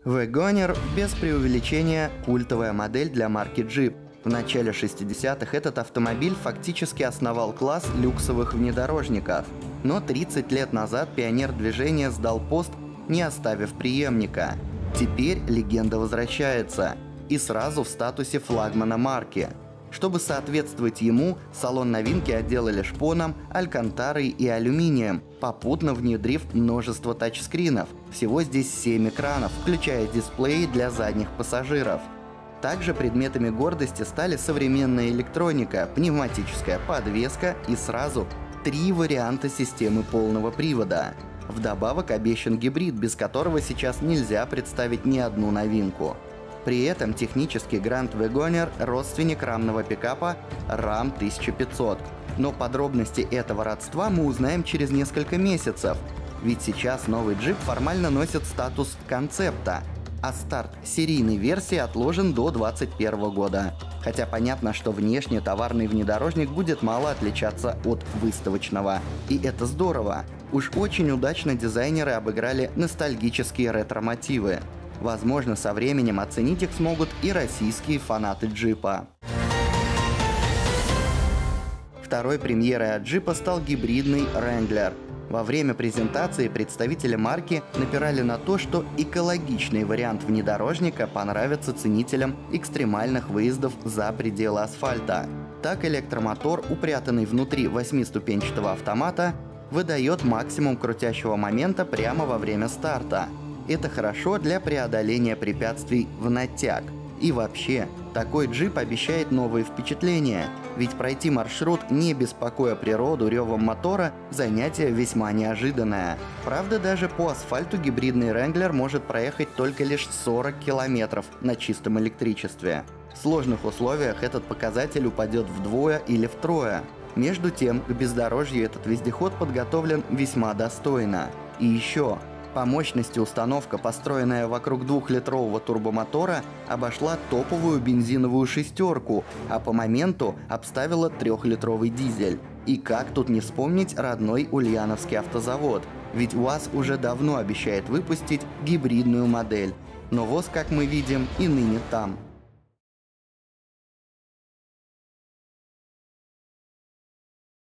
Wagoneer без преувеличения культовая модель для марки Jeep. В начале 60-х этот автомобиль фактически основал класс люксовых внедорожников. Но 30 лет назад пионер движения сдал пост, не оставив преемника. Теперь легенда возвращается. И сразу в статусе флагмана марки. Чтобы соответствовать ему, салон новинки отделали шпоном, алькантарой и алюминием, попутно внедрив множество тачскринов. Всего здесь 7 экранов, включая дисплеи для задних пассажиров. Также предметами гордости стали современная электроника, пневматическая подвеска и сразу 3 варианта системы полного привода. Вдобавок обещан гибрид, без которого сейчас нельзя представить ни одну новинку. При этом технически Grand Wagoneer – родственник рамного пикапа Ram 1500. Но подробности этого родства мы узнаем через несколько месяцев. Ведь сейчас новый джип формально носит статус концепта, а старт серийной версии отложен до 2021 года. Хотя понятно, что внешне товарный внедорожник будет мало отличаться от выставочного. И это здорово. Уж очень удачно дизайнеры обыграли ностальгические ретро-мотивы. Возможно, со временем оценить их смогут и российские фанаты джипа. Второй премьерой от джипа стал гибридный Wrangler. Во время презентации представители марки напирали на то, что экологичный вариант внедорожника понравится ценителям экстремальных выездов за пределы асфальта. Так электромотор, упрятанный внутри 8-ступенчатого автомата, выдает максимум крутящего момента прямо во время старта. Это хорошо для преодоления препятствий в натяг. И вообще, такой джип обещает новые впечатления, ведь пройти маршрут, не беспокоя природу ревом мотора, занятие весьма неожиданное. Правда, даже по асфальту гибридный Wrangler может проехать только лишь 40 км на чистом электричестве. В сложных условиях этот показатель упадет вдвое или втрое. Между тем, к бездорожью этот вездеход подготовлен весьма достойно. И еще, по мощности установка, построенная вокруг 2-литрового турбомотора, обошла топовую бензиновую шестерку, а по моменту обставила 3-литровый дизель. И как тут не вспомнить родной ульяновский автозавод, ведь УАЗ уже давно обещает выпустить гибридную модель. Но ВОЗ, как мы видим, и ныне там.